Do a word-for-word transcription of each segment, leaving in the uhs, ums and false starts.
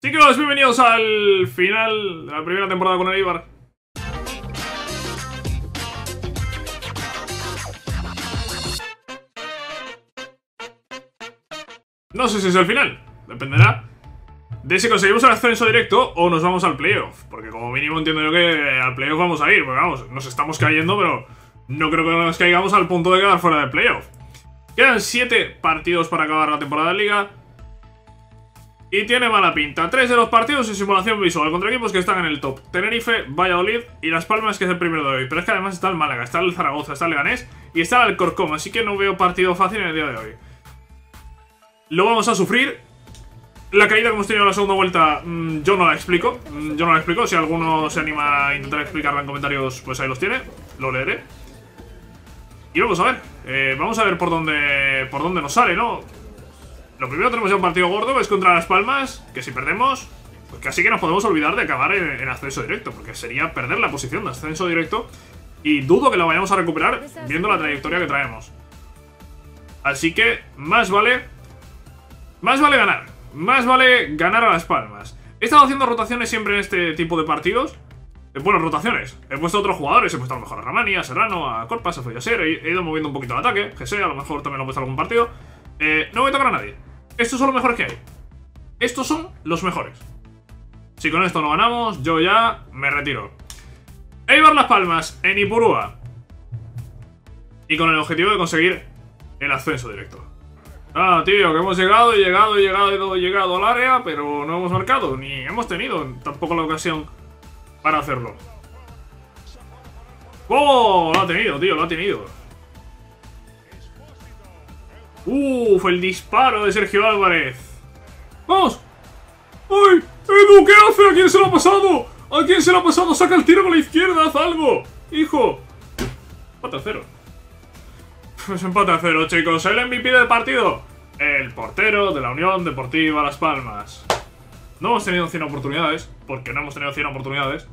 Chicos, bienvenidos al final de la primera temporada con el Eibar. No sé si es el final, dependerá de si conseguimos el ascenso directo o nos vamos al playoff. Porque como mínimo entiendo yo que al playoff vamos a ir, porque vamos, nos estamos cayendo, pero no creo que nos caigamos al punto de quedar fuera del playoff. Quedan siete partidos para acabar la temporada de Liga. Y tiene mala pinta. Tres de los partidos en simulación visual contra equipos que están en el top: Tenerife, Valladolid y Las Palmas, que es el primero de hoy. Pero es que además está el Málaga, está el Zaragoza, está el Leganés y está el Alcorcón. Así que no veo partido fácil en el día de hoy. Lo vamos a sufrir. La caída que hemos tenido en la segunda vuelta, mmm, yo no la explico. Mmm, yo no la explico. Si alguno se anima a intentar explicarla en comentarios, pues ahí los tiene. Lo leeré. Y vamos a ver. Eh, vamos a ver por dónde, por dónde nos sale, ¿no? Lo primero, tenemos ya un partido gordo, que es contra Las Palmas, que si perdemos, pues casi que nos podemos olvidar de acabar en, en ascenso directo, porque sería perder la posición de ascenso directo, y dudo que la vayamos a recuperar viendo la trayectoria que traemos. Así que más vale, más vale ganar, más vale ganar a Las Palmas. He estado haciendo rotaciones siempre en este tipo de partidos. Bueno, rotaciones. He puesto a otros jugadores, he puesto a lo mejor a Ramani, a Serrano, a Corpas, a Foyaser, he, he ido moviendo un poquito el ataque, que sé, a lo mejor también lo he puesto en algún partido. Eh, no voy a tocar a nadie. Estos son los mejores que hay. Estos son los mejores. Si con esto no ganamos, yo ya me retiro. Eibar Las Palmas en Ipurúa. Y con el objetivo de conseguir el ascenso directo. Ah, tío, que hemos llegado y llegado y llegado y llegado al área, pero no hemos marcado, ni hemos tenido tampoco la ocasión para hacerlo. ¡Oh! Lo ha tenido, tío, lo ha tenido. Uf, el disparo de Sergio Álvarez. ¡Vamos! ¡Ay! ¡Edu! ¿Qué hace? ¿A quién se lo ha pasado? ¿A quién se lo ha pasado? ¡Saca el tiro con la izquierda! ¡Haz algo! ¡Hijo! Empate a cero. Pues empate a cero, chicos. El M V P del partido, el portero de la Unión Deportiva Las Palmas. No hemos tenido cien oportunidades, porque no hemos tenido cien oportunidades.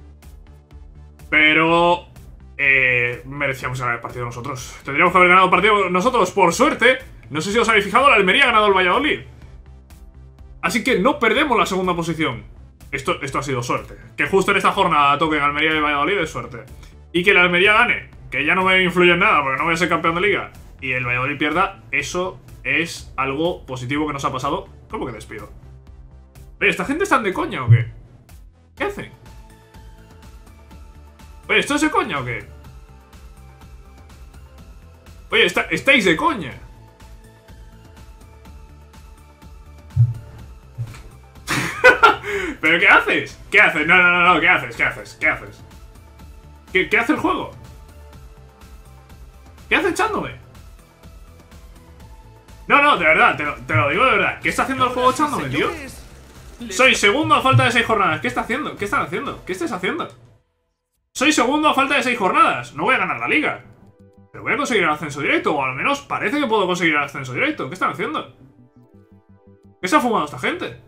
Pero... Eh, merecíamos ganar el partido nosotros. Tendríamos que haber ganado el partido nosotros. Por suerte, no sé si os habéis fijado, la Almería ha ganado el Valladolid. Así que no perdemos la segunda posición. Esto, esto ha sido suerte. Que justo en esta jornada toquen Almería y Valladolid es suerte. Y que la Almería gane, que ya no me influye en nada porque no voy a ser campeón de liga, y el Valladolid pierda, eso es algo positivo que nos ha pasado. ¿Cómo que despido? Oye, ¿esta gente están de coña o qué? ¿Qué hacen? Oye, ¿esto es de coña o qué? Oye, está, ¿estáis de coña? ¿Pero qué haces? ¿Qué haces? No, no, no, no, ¿qué haces? ¿Qué haces? ¿Qué haces? ¿Qué, qué hace el juego? ¿Qué hace echándome? No, no, de verdad, te lo, te lo digo de verdad. ¿Qué está haciendo el juego echándome, tío? Soy segundo a falta de seis jornadas. ¿Qué está haciendo? ¿Qué están haciendo? ¿Qué estás haciendo? Soy segundo a falta de seis jornadas. No voy a ganar la liga, pero voy a conseguir el ascenso directo. O al menos parece que puedo conseguir el ascenso directo. ¿Qué están haciendo? ¿Qué se ha fumado esta gente?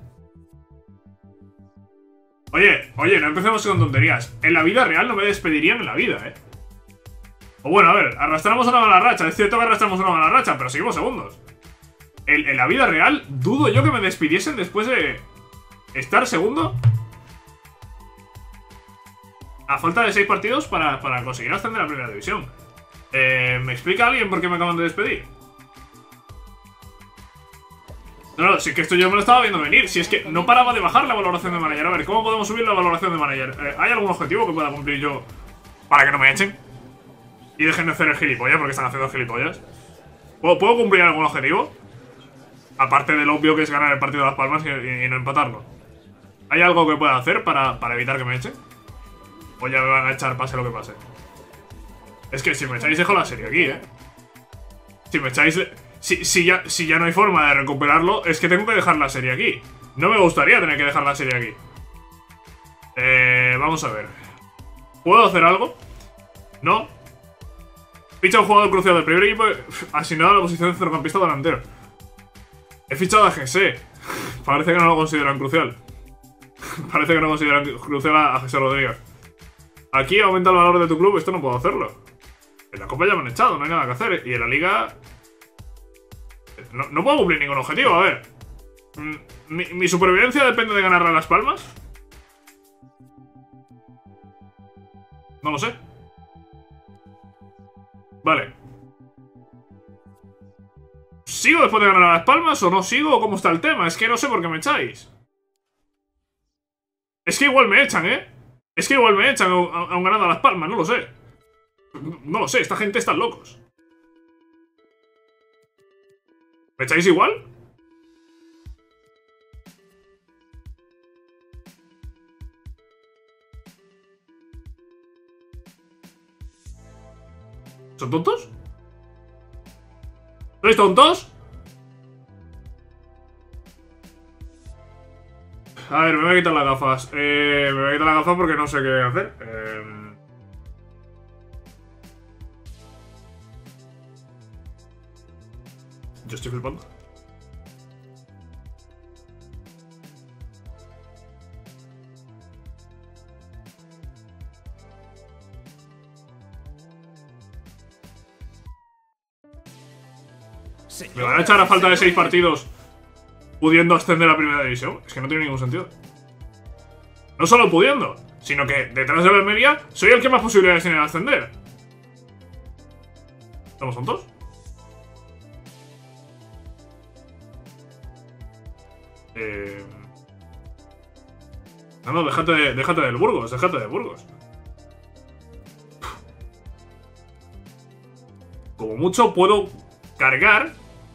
Oye, oye, no empecemos con tonterías. En la vida real no me despedirían en la vida, eh. O bueno, a ver, arrastramos una mala racha. Es cierto que arrastramos una mala racha, pero seguimos segundos. En, en la vida real dudo yo que me despidiesen después de estar segundo a falta de seis partidos para, para conseguir ascender a la primera división. Eh, ¿Me explica alguien por qué me acaban de despedir? No, no, si es que esto yo me lo estaba viendo venir. Si es que no paraba de bajar la valoración de manager. A ver, ¿cómo podemos subir la valoración de manager? Eh, ¿Hay algún objetivo que pueda cumplir yo para que no me echen? Y dejen de hacer el gilipollas, porque están haciendo gilipollas. ¿Puedo, ¿Puedo cumplir algún objetivo? Aparte del obvio que es ganar el partido de Las Palmas y, y, y no empatarlo. ¿Hay algo que pueda hacer para, para evitar que me echen? O ya me van a echar pase lo que pase. Es que si me echáis dejo la serie aquí, eh. Si me echáis... Si, si, ya, si ya no hay forma de recuperarlo, es que tengo que dejar la serie aquí. No me gustaría tener que dejar la serie aquí. Eh, vamos a ver. ¿Puedo hacer algo? No. Ficha un jugador crucial del primer equipo asignado a la posición de centrocampista delantero. He fichado a G S. Parece que no lo consideran crucial. Parece que no consideran crucial a G S Rodríguez. Aquí aumenta el valor de tu club. Esto no puedo hacerlo. En la Copa ya me han echado, no hay nada que hacer. Y en la Liga... No, no puedo cumplir ningún objetivo, a ver. ¿Mi, mi supervivencia depende de ganarle a Las Palmas? No lo sé. Vale. ¿Sigo después de ganar a Las Palmas o no sigo? ¿Cómo está el tema? Es que no sé por qué me echáis. Es que igual me echan, ¿eh? Es que igual me echan aún ganando a Las Palmas, no lo sé. No lo sé, esta gente están locos. ¿Me echáis igual? ¿Son tontos? ¿Sois tontos? A ver, me voy a quitar las gafas. Eh, me voy a quitar las gafas porque no sé qué hacer. Eh... Yo estoy flipando. ¿Me van a echar a falta de seis partidos pudiendo ascender a primera división? Es que no tiene ningún sentido. No solo pudiendo, sino que detrás de la Almería soy el que más posibilidades tiene de ascender. ¿Estamos tontos? Eh... No, no, déjate, de, déjate del Burgos, déjate de Burgos. Como mucho puedo cargar...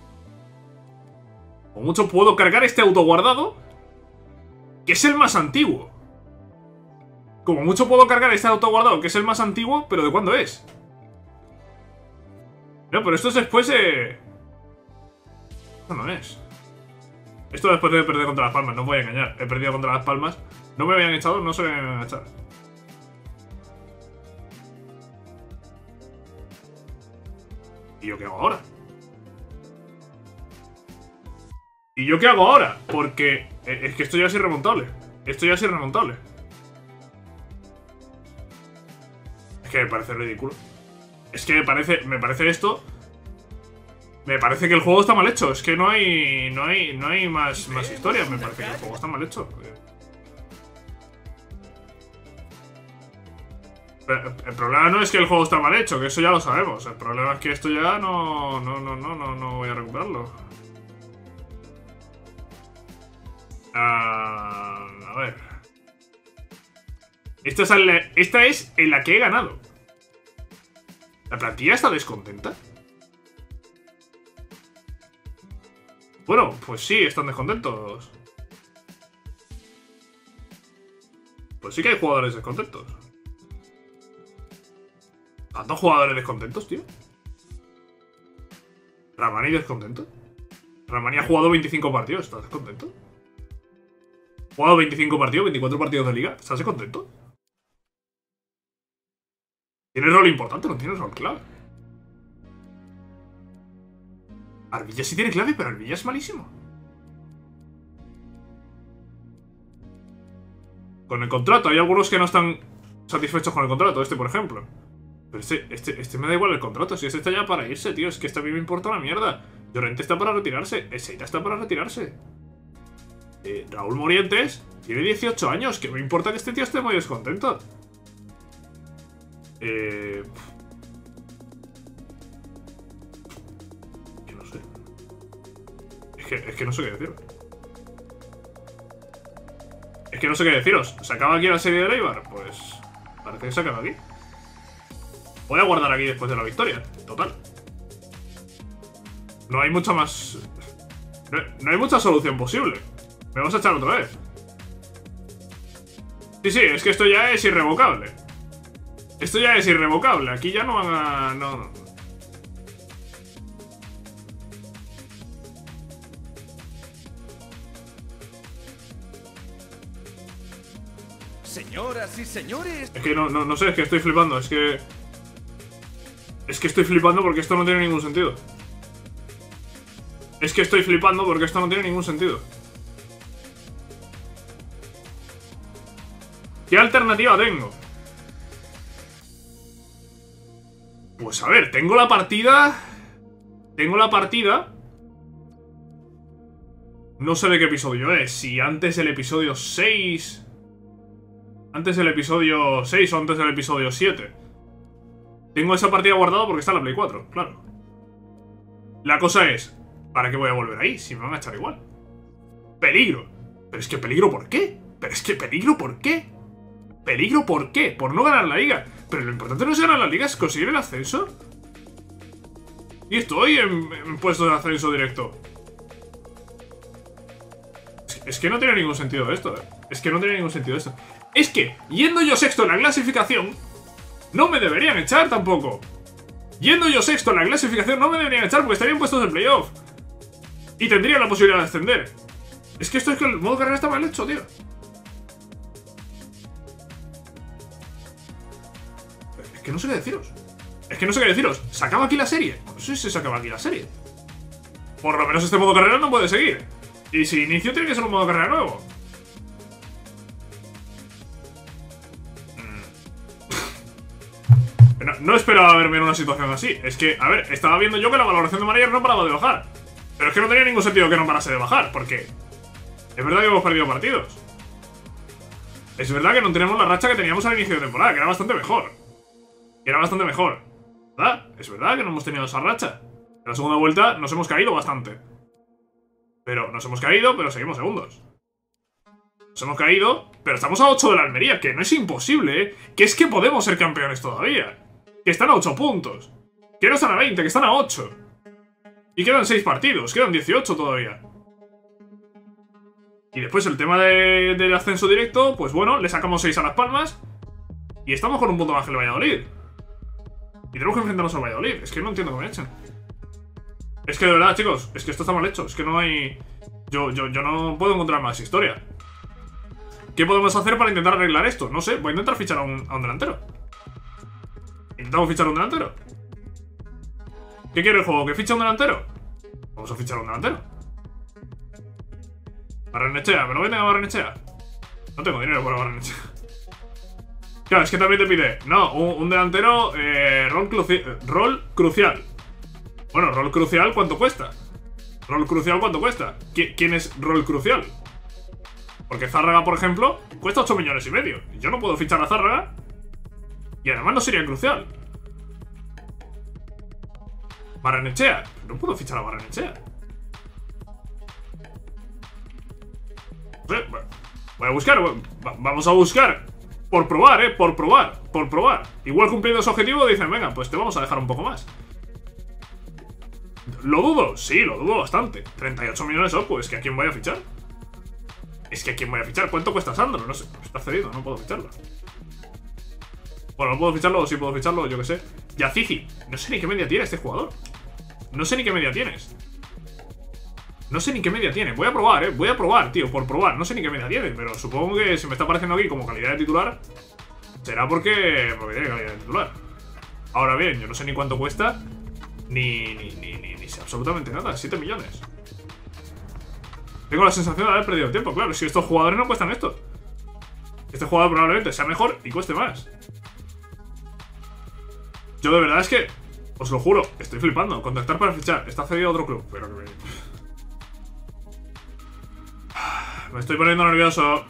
Como mucho puedo cargar este autoguardado, que es el más antiguo. Como mucho puedo cargar este autoguardado, que es el más antiguo, pero ¿de cuándo es? No, pero esto es después de... Esto no es. Esto después de perder contra Las Palmas, no os voy a engañar. He perdido contra Las Palmas. No me habían echado, no se me habían echado. ¿Y yo qué hago ahora? ¿Y yo qué hago ahora? Porque es que esto ya es irremontable. Esto ya es irremontable. Es que me parece ridículo. Es que me parece, me parece esto... Me parece que el juego está mal hecho. Es que no hay... No hay, no hay más, más historia. Me parece que el juego está mal hecho. El problema no es que el juego está mal hecho, que eso ya lo sabemos. El problema es que esto ya no... No, no, no, no, no voy a recuperarlo. Uh, a ver. Esta es, la, esta es en la que he ganado. ¿La plantilla está descontenta? Bueno, pues sí, están descontentos. Pues sí que hay jugadores descontentos. ¿Tantos jugadores descontentos, tío? ¿Ramani descontento? Ramani ha jugado veinticinco partidos, ¿estás descontento? ¿Ha jugado veinticinco partidos, veinticuatro partidos de liga? ¿Estás contento? ¿Tienes rol importante? No tienes rol clave. Arvilla sí tiene clave, pero Arvilla es malísimo. Con el contrato, hay algunos que no están satisfechos con el contrato. Este, por ejemplo. Pero este, este, este me da igual el contrato. Si este está ya para irse, tío. Es que este a mí me importa una mierda. Llorente está para retirarse. Eseita está para retirarse. Eh, Raúl Morientes tiene dieciocho años. ¿Qué me importa que este tío esté muy descontento? Eh... Que no sé. Es que, es que no sé qué deciros. Es que no sé qué deciros. ¿Se acaba aquí la serie de Eibar? Pues... parece que se acaba aquí. Voy a guardar aquí después de la victoria. Total. No hay mucha más... No, no hay mucha solución posible. Me vas a echar otra vez. Sí, sí, es que esto ya es irrevocable. Esto ya es irrevocable. Aquí ya no van a... No, no. Señoras y señores... Es que no, no, no sé, es que estoy flipando. Es que... Es que estoy flipando porque esto no tiene ningún sentido. Es que estoy flipando porque esto no tiene ningún sentido. ¿Qué alternativa tengo? Pues a ver, tengo la partida... Tengo la partida... No sé de qué episodio es. Si antes del episodio seis... Antes del episodio seis o antes del episodio siete. Tengo esa partida guardada porque está en la Play cuatro, claro. La cosa es, ¿para qué voy a volver ahí? Si me van a echar igual. Peligro. Pero es que peligro ¿por qué? Pero es que peligro ¿por qué? ¿Peligro por qué? Por no ganar la liga. Pero lo importante no es ganar la liga, es conseguir el ascenso. Y estoy en, en puestos de ascenso directo. Es, es que no tiene ningún sentido esto, eh. Es que no tiene ningún sentido esto. Es que, yendo yo sexto en la clasificación, no me deberían echar tampoco. Yendo yo sexto en la clasificación, no me deberían echar porque estaría en puestos de playoff. Y tendría la posibilidad de ascender. Es que esto es que el modo carrera está mal hecho, tío. Es que no sé qué deciros. Es que no sé qué deciros. ¿Se acaba aquí la serie? No sé si se acaba aquí la serie. Por lo menos este modo carrera no puede seguir. Y si inicio tiene que ser un modo carrera nuevo. No, no esperaba verme en una situación así. Es que, a ver, estaba viendo yo que la valoración de manager no paraba de bajar. Pero es que no tenía ningún sentido que no parase de bajar, porque es verdad que hemos perdido partidos. Es verdad que no tenemos la racha que teníamos al inicio de temporada, que era bastante mejor. Que era bastante mejor, ¿verdad? Es verdad que no hemos tenido esa racha. En la segunda vuelta nos hemos caído bastante. Pero nos hemos caído, pero seguimos segundos. Nos hemos caído, pero estamos a ocho de la Almería, que no es imposible, ¿eh? Que es que podemos ser campeones todavía. Que están a ocho puntos. Que no están a veinte, que están a ocho. Y quedan seis partidos, quedan dieciocho todavía. Y después el tema de, del ascenso directo, pues bueno, le sacamos seis a Las Palmas. Y estamos con un punto más que el Valladolid. Y tenemos que enfrentarnos al Valladolid. Es que no entiendo cómo me echan. Es que de verdad, chicos, es que esto está mal hecho. Es que no hay... Yo, yo, yo no puedo encontrar más historia. ¿Qué podemos hacer para intentar arreglar esto? No sé, voy a intentar fichar a un, a un delantero. ¿Intentamos fichar a un delantero? ¿Qué quiere el juego? ¿Que fiche a un delantero? Vamos a fichar a un delantero. Barrenechea, ¿me lo venden a Barrenechea? No tengo dinero para Barrenechea. Claro, es que también te pide... No, un, un delantero... Eh, rol, cruci rol crucial. Bueno, rol crucial, ¿cuánto cuesta? Rol crucial, ¿cuánto cuesta? ¿Qui ¿Quién es rol crucial? Porque Zárraga, por ejemplo, cuesta ocho millones y medio. Yo no puedo fichar a Zárraga. Y además no sería crucial. Barrenechea. No puedo fichar a Barrenechea. No sé, voy a buscar. Vamos a buscar. Por probar, eh. Por probar. Por probar. Igual cumpliendo ese objetivo dicen, venga, pues te vamos a dejar un poco más. ¿Lo dudo? Sí, lo dudo bastante. treinta y ocho millones, oh, pues que a quién voy a fichar. Es que a quién voy a fichar. ¿Cuánto cuesta Sandro? No sé. Está cedido, no puedo ficharlo. Bueno, no puedo ficharlo o sí puedo ficharlo, yo qué sé. Yazici. No sé ni qué media tiene este jugador. No sé ni qué media tienes. No sé ni qué media tiene. Voy a probar, eh. Voy a probar, tío, por probar. No sé ni qué media tiene, pero supongo que si me está apareciendo aquí como calidad de titular, será porque, porque tiene calidad de titular. Ahora bien, yo no sé ni cuánto cuesta. Ni, ni, ni, ni, ni sé absolutamente nada. siete millones. Tengo la sensación de haber perdido tiempo, claro. Si estos jugadores no cuestan esto. Este jugador probablemente sea mejor y cueste más. Yo de verdad es que, os lo juro, estoy flipando. Contactar para fichar. Está cedido a otro club. Pero que me... Me estoy poniendo nervioso.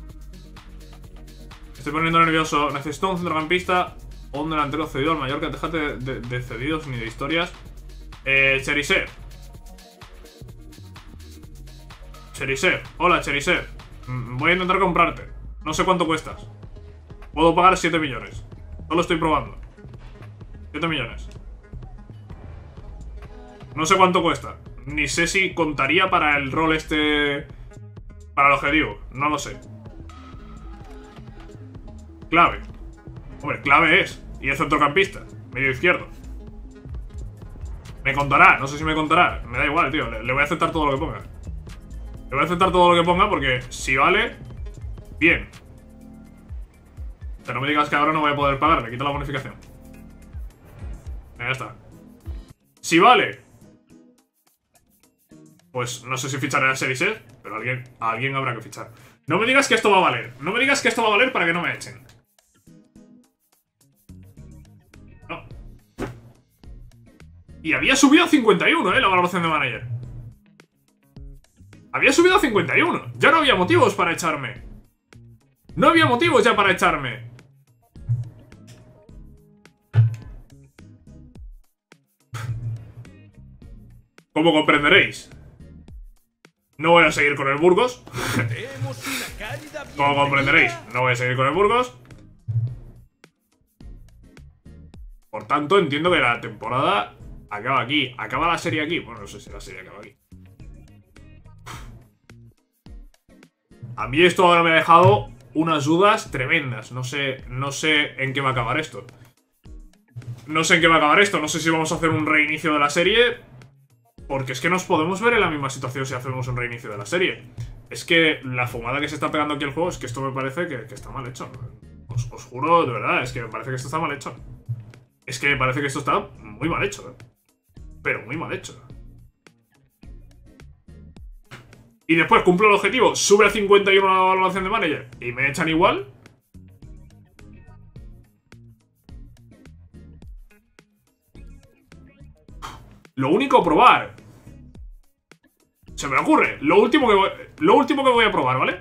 Me estoy poniendo nervioso. Necesito un centrocampista o un delantero cedido al Mallorca. Déjate de, de, de cedidos ni de historias. Eh, Cherisev. Cherisev. Hola, Cherisev. Voy a intentar comprarte. No sé cuánto cuestas. Puedo pagar siete millones. Solo estoy probando. siete millones. No sé cuánto cuesta. Ni sé si contaría para el rol este... Para el objetivo. No lo sé. Clave. Hombre, clave es. Y es centrocampista. Medio izquierdo. Me contará. No sé si me contará. Me da igual, tío. Le, le voy a aceptar todo lo que ponga. Le voy a aceptar todo lo que ponga porque si vale... Bien. Pero no me digas que ahora no voy a poder pagar. Me quito la bonificación. Ya está. Si vale, pues no sé si ficharé a Cherisev, pero a alguien, a alguien habrá que fichar. No me digas que esto va a valer. No me digas que esto va a valer para que no me echen. No. Y había subido a cincuenta y uno, eh, la valoración de manager. Había subido a cincuenta y uno. Ya no había motivos para echarme. No había motivos ya para echarme. Como comprenderéis, no voy a seguir con el Burgos. Como comprenderéis, no voy a seguir con el Burgos. Por tanto, entiendo que la temporada acaba aquí. ¿Acaba la serie aquí? Bueno, no sé si la serie acaba aquí. A mí esto ahora me ha dejado unas dudas tremendas. No sé, no sé en qué va a acabar esto. No sé en qué va a acabar esto. No sé si vamos a hacer un reinicio de la serie. Porque es que nos podemos ver en la misma situación si hacemos un reinicio de la serie. Es que la fumada que se está pegando aquí el juego es que esto me parece que, que está mal hecho. Os, os juro, de verdad, es que me parece que esto está mal hecho. Es que me parece que esto está muy mal hecho, ¿eh? Pero muy mal hecho. Y después cumplo el objetivo, sube a cincuenta y uno la valoración de manager y me echan igual. Lo único a probar. Se me ocurre. Lo último que voy, lo último que voy a probar, ¿vale?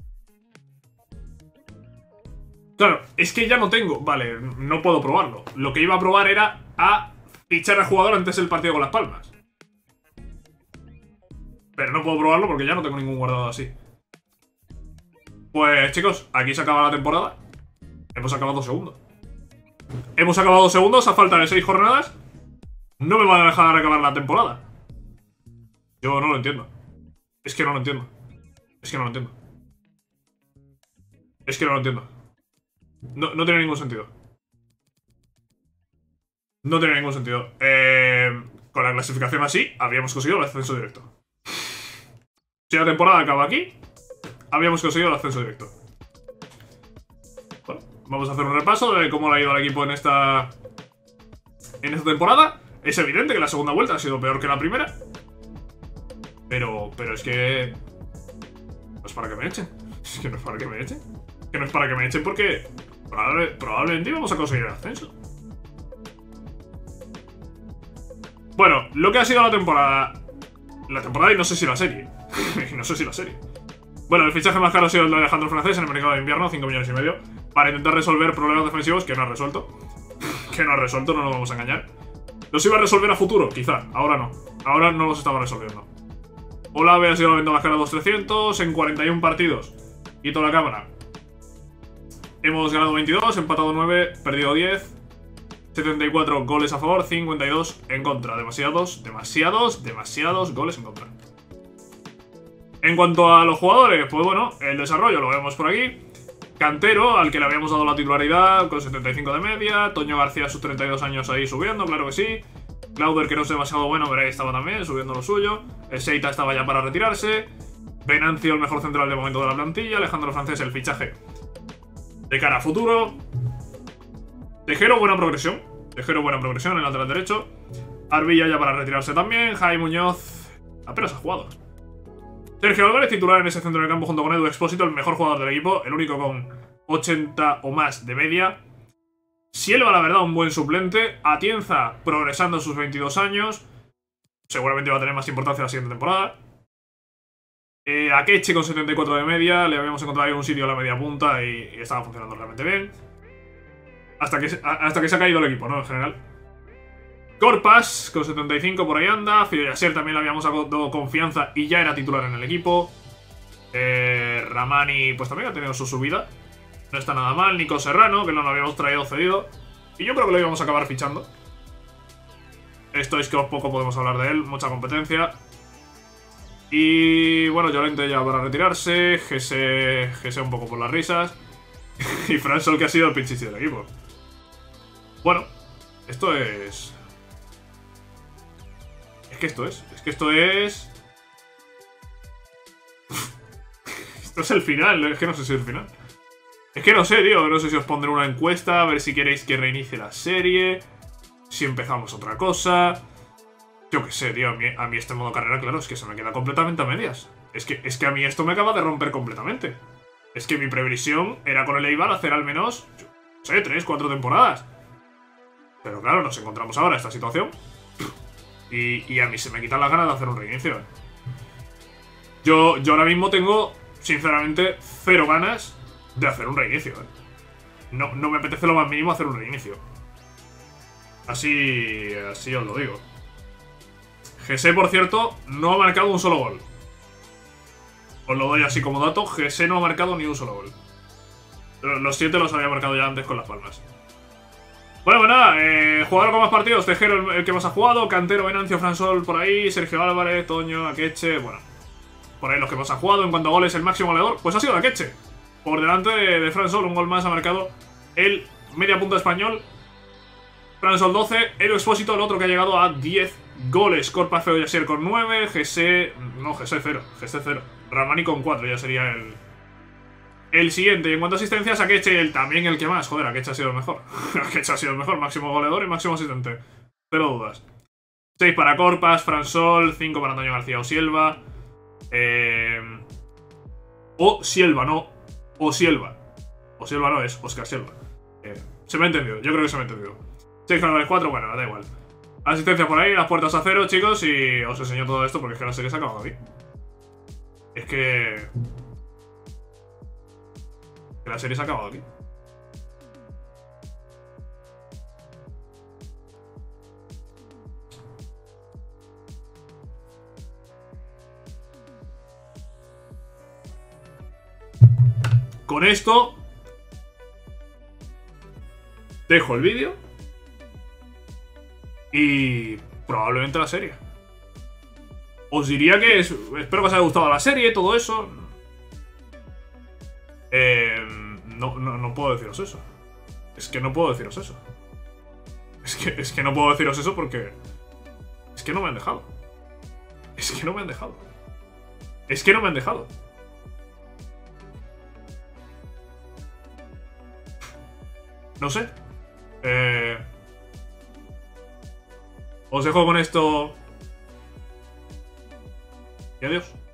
Claro, es que ya no tengo. Vale, no puedo probarlo. Lo que iba a probar era a fichar al jugador antes del partido con Las Palmas. Pero no puedo probarlo porque ya no tengo ningún guardado así. Pues chicos, aquí se acaba la temporada. Hemos acabado segundo. Hemos acabado segundos a falta de seis jornadas. No me van a dejar acabar la temporada. Yo no lo entiendo. Es que no lo entiendo. Es que no lo entiendo. Es que no lo entiendo. No, no tiene ningún sentido. No tiene ningún sentido. Eh, con la clasificación así, habíamos conseguido el ascenso directo. Si la temporada acaba aquí, habíamos conseguido el ascenso directo. Bueno, vamos a hacer un repaso de cómo le ha ido al equipo en esta... En esta temporada. Es evidente que la segunda vuelta ha sido peor que la primera. Pero, pero es que... No es para que me echen. Es que no es para que me echen. Que no es para que me echen porque... Probable, probablemente vamos a conseguir el ascenso. Bueno, lo que ha sido la temporada... La temporada y no sé si la serie. No sé si la serie. Bueno, el fichaje más caro ha sido el de Alejandro Francés en el mercado de invierno, cinco millones y medio. Para intentar resolver problemas defensivos que no ha resuelto. Que no ha resuelto, no nos vamos a engañar. Los iba a resolver a futuro, quizá. Ahora no. Ahora no los estaba resolviendo. Olave ha sido la venta más cara de dos mil trescientos en cuarenta y uno partidos. Quito la cámara. Hemos ganado veintidós, empatado nueve, perdido diez. setenta y cuatro goles a favor, cincuenta y dos en contra. Demasiados, demasiados, demasiados goles en contra. En cuanto a los jugadores, pues bueno, el desarrollo lo vemos por aquí. Cantero, al que le habíamos dado la titularidad con setenta y cinco de media. Toño García a sus treinta y dos años ahí subiendo, claro que sí. Clauder, que no es demasiado bueno, pero ahí estaba también, subiendo lo suyo. Seita estaba ya para retirarse. Venancio, el mejor central de momento de la plantilla. Alejandro Francés, el fichaje de cara a futuro. Tejero, buena progresión. Tejero, buena progresión en el lateral derecho. Arbilla ya para retirarse también. Jaime Muñoz apenas ha jugado. Sergio Álvarez, titular en ese centro del campo junto con Edu Expósito, el mejor jugador del equipo, el único con ochenta o más de media. Silva, la verdad, un buen suplente. Atienza, progresando a sus veintidós años. Seguramente va a tener más importancia la siguiente temporada. Eh, Akeche con setenta y cuatro de media. Le habíamos encontrado ahí un sitio a la media punta y, y estaba funcionando realmente bien. Hasta que, hasta que se ha caído el equipo, ¿no? En general. Corpas, con setenta y cinco por ahí anda. Fio Yaser también le habíamos dado confianza y ya era titular en el equipo. Eh, Ramani, pues también ha tenido su subida. No está nada mal. Nico Serrano, que no lo habíamos traído cedido. Y yo creo que lo íbamos a acabar fichando. Esto es que poco podemos hablar de él. Mucha competencia. Y bueno, Llorente ya para retirarse. Gese, Gese un poco por las risas. Y Fran Sol, que ha sido el pinchichi del equipo. Bueno, esto es... Es que esto es... Es que esto es... Esto es el final, es que no sé si es el final. Es que no sé, tío, no sé si os pondré una encuesta, a ver si queréis que reinicie la serie, si empezamos otra cosa. Yo qué sé, tío, a mí, a mí este modo carrera, claro, es que se me queda completamente a medias. Es que, es que a mí esto me acaba de romper completamente. Es que mi previsión era con el Eibar hacer al menos, yo no sé, tres, cuatro temporadas. Pero claro, nos encontramos ahora en esta situación. Y, y a mí se me quitan las ganas de hacer un reinicio. Yo Yo, yo ahora mismo tengo, sinceramente, cero ganas de hacer un reinicio. ¿eh? No, no me apetece lo más mínimo hacer un reinicio. Así, así os lo digo. G S, por cierto, no ha marcado un solo gol. Os lo doy así como dato. G S no ha marcado ni un solo gol. Los siete los había marcado ya antes con las palmas. Bueno, pues nada, eh, jugador con más partidos. Tejero, el, el que más ha jugado. Cantero, Venancio, Fransol por ahí. Sergio Álvarez, Toño, Akeche. Bueno, por ahí los que más ha jugado. En cuanto a goles, el máximo goleador, pues ha sido Akeche. Por delante de, de Fransol, un gol más ha marcado el media punta español. Fransol doce, Ero Expósito, el otro que ha llegado a diez goles. Corpa Feo Yasier con nueve, G S... No, G S cero, G S cero. Ramani con cuatro, ya sería el... El siguiente. Y en cuanto a asistencias, Akeche, el, también el que más. Joder, Akeche ha sido el mejor. Akeche ha sido el mejor, máximo goleador y máximo asistente. Cero dudas. seis para Corpas, Fransol, cinco para Antonio García Osielva. Eh... O Sielva, no. O Sielva. O Sielva no, es Oscar Sielva. Eh, se me ha entendido, yo creo que se me ha entendido. seis con cuatro, bueno, da igual. Asistencia por ahí, las puertas a cero, chicos. Y os enseño todo esto porque es que la serie se ha acabado aquí. Es que... que la serie se ha acabado aquí. Con esto dejo el vídeo y probablemente la serie. Os diría que es, espero que os haya gustado la serie, todo eso. Eh, no, no, no puedo deciros eso. Es que no puedo deciros eso. Es que, es que no puedo deciros eso porque... Es que no me han dejado. Es que no me han dejado. Es que no me han dejado. No sé. Eh, os dejo con esto. Y adiós.